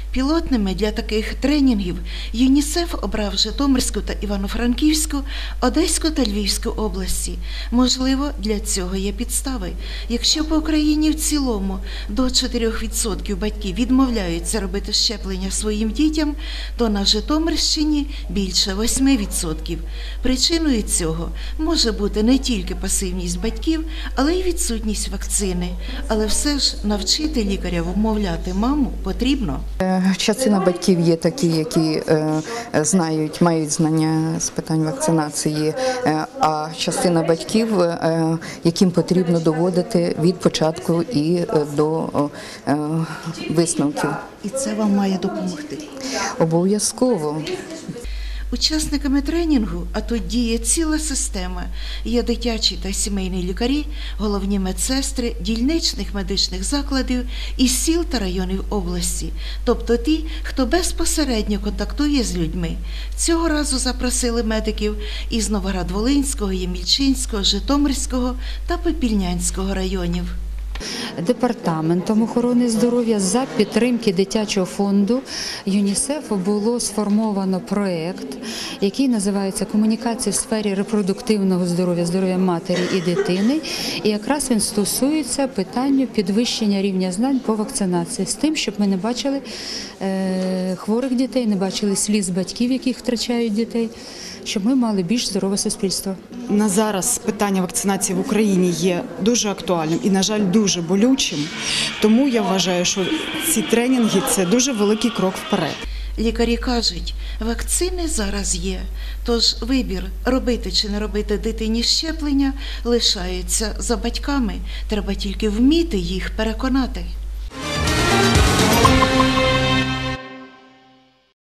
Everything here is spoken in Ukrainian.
Пілотними для таких тренінгів ЮНІСЕФ обрав Житомирську та Івано-Франківську, Одеську та Львівську області. Можливо, для цього є підстави. Якщо по Україні в цілому до 4% батьків відмовляються робити щеплення своїм дітям, то на Житомирщині більше 8%. Причиною цього може бути не тільки пасивність батьків, але й відсутність вакцини. Але все ж навчити лікаря вмовляти маму потрібно. Частина батьків є такі, які мають знання з питань вакцинації, а частина батьків, яким потрібно доводити від початку і до висновків. І це вам має допомогти? Обов'язково. Учасниками тренінгу, а тут діє ціла система, є дитячі та сімейні лікарі, головні медсестри дільничних медичних закладів із сіл та районів області, тобто ті, хто безпосередньо контактує з людьми. Цього разу запросили медиків із Новоград-Волинського, Ємільчинського, Житомирського та Попільнянського районів. Департаментом охорони здоров'я за підтримки дитячого фонду ЮНІСЕФ було сформовано проєкт, який називається «Комунікація в сфері репродуктивного здоров'я, здоров'я матері і дитини». І якраз він стосується питання підвищення рівня знань по вакцинації, з тим, щоб ми не бачили хворих дітей, не бачили сліз батьків, яких втрачають дітей, щоб ми мали більш здорове суспільство. На зараз питання вакцинації в Україні є дуже актуальним і, на жаль, дуже болючим. Тому я вважаю, що ці тренінги – це дуже великий крок вперед. Лікарі кажуть, вакцини зараз є, тож вибір, робити чи не робити дитині щеплення, лишається за батьками. Треба тільки вміти їх переконати.